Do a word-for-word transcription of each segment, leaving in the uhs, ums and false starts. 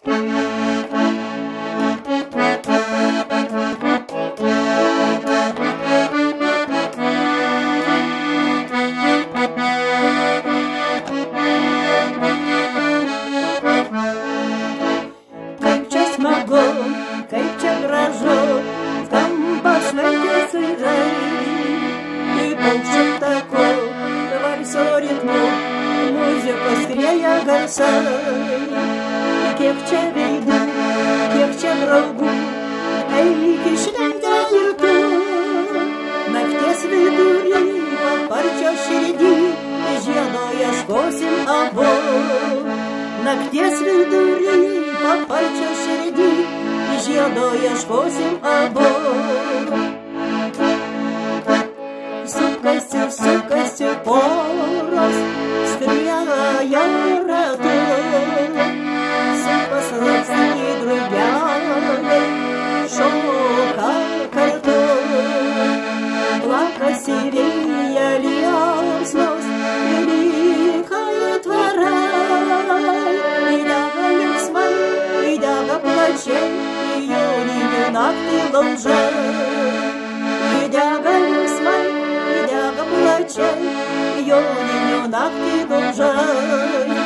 Kaip čia gražu, skamba šventės aidai, į paukščių taku, valso ritmu, muzikos skrieja garsai. Kiek čia veidų, kiek čia draugų, eik į šventę ir tu. Nakties vidury, paparčio širdį, žiedo ieškosim abu. Nakties vidury, paparčio širdį, žiedo ieškosim abu. Sukasi, sukasi poros, skrieja ratu, supas lakstyti drugeliai, šoka kartu. Plakasi vėja liepsnos, lyg aitvarai, įdega linksmai, įdega plačiai, joninių naktį laužai. Įdega linksmai, įdega plačiai, joninių naktį laužai.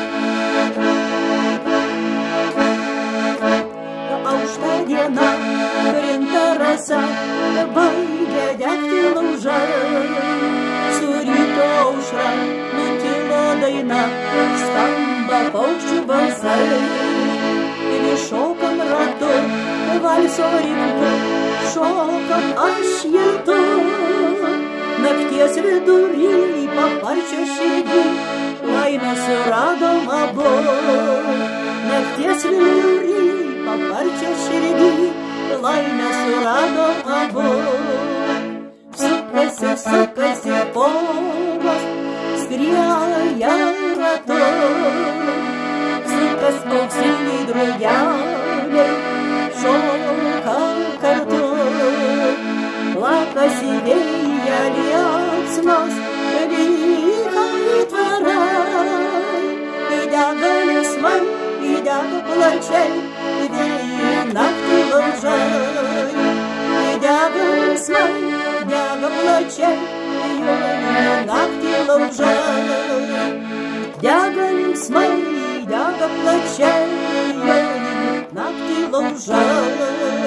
Aušta diena, krinta rasa, baigia degti laužai. Su ryto aušra nutilo daina, skamba paukščių balsai. Šokam ratu, valso ritmu, šokam aš ir tu. Nakties vidury, paparčio širdį, laimę suradom abu. Nakties vidury, paparčio širdį, laimę suradom abu. Sukasi, sukasi poros, skrieja ratu. Sukas auksiniai drugeliai, šoka kartu. Plakasi vėja liepsnos, lyg aitvarai. Įdega linksmai, įdega plačiai, vėja naktį laužai. Įdega linksmai, įdega plačiai, joninių naktį laužai. Dega linksmai, dega plačiai, joninių naktį laužai.